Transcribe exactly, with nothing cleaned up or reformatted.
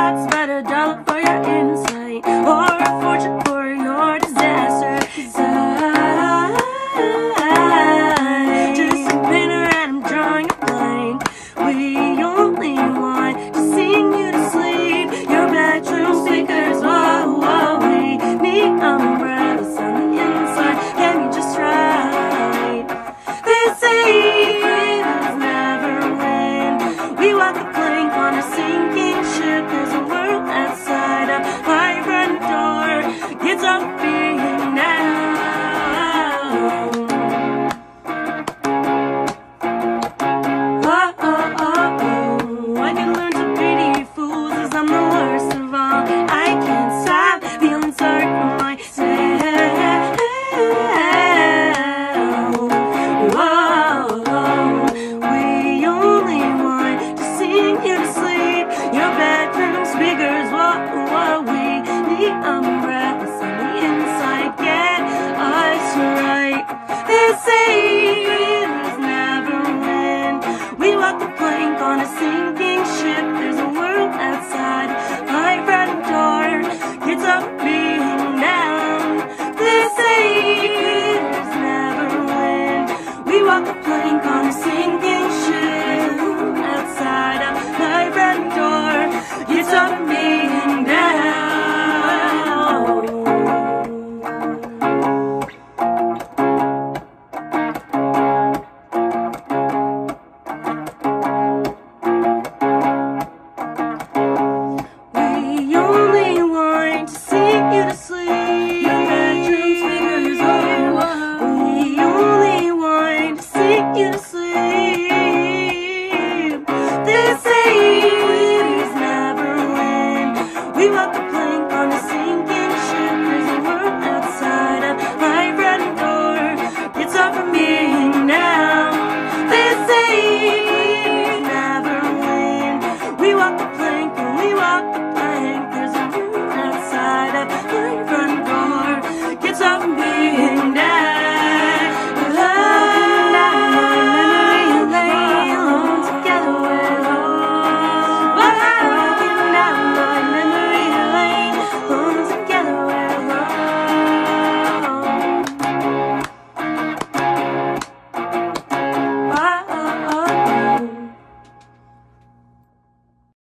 bucks, but a dollar for your insight, or a fortune for your disaster. 'Cause I just a painter and I'm drawing a blank. We only want to sing you to sleep. Your bedroom speakers, whoa, whoa. We need umbrellas on the inside. Can you just try? They say heroes never win. We walk the plank on a sinking ship. There's a world outside of my front door. It's up being now. Oh, oh, oh, oh. I can learn to pity fools as I'm the worst of all. I can't stop feeling sorry for myself. Whoa, we only want to sing you to sleep. Your bedroom speakers, whoa, whoa. We need umbrellas.